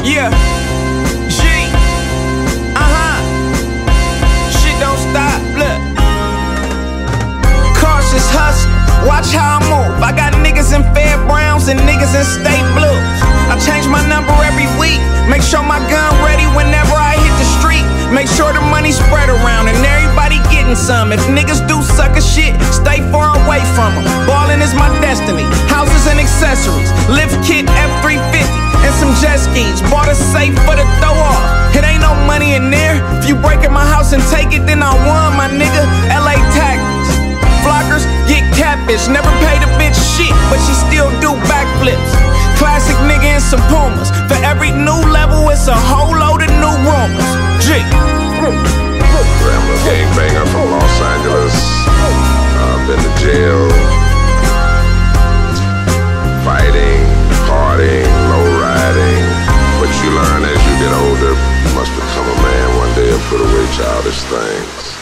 Yeah. G. Shit don't stop, look. Cautious hustle, watch how I move. I got niggas in Fair Browns and niggas in State Blues. I change my number every week, make sure my gun ready whenever I hit the street. Make sure the money spread around and everybody getting some. If niggas do sucker shit, stay far away from them. Ballin' is my destiny, houses and accessories, lift kit F350 and some jet skis. Bought a safe for the throw off, it ain't no money in there. If you break in my house and take it, then I won, my nigga. LA tactics, flockers get catfish. Never paid a bitch shit, but she still do backflips. Classic nigga in some Pumas. For every new level, it's a whole load of new rumors. G. I'm a gangbanger from Los Angeles. Been to jail. Fighting, partying, low riding. But you learn as you get older, you must become a man one day and put away childish things.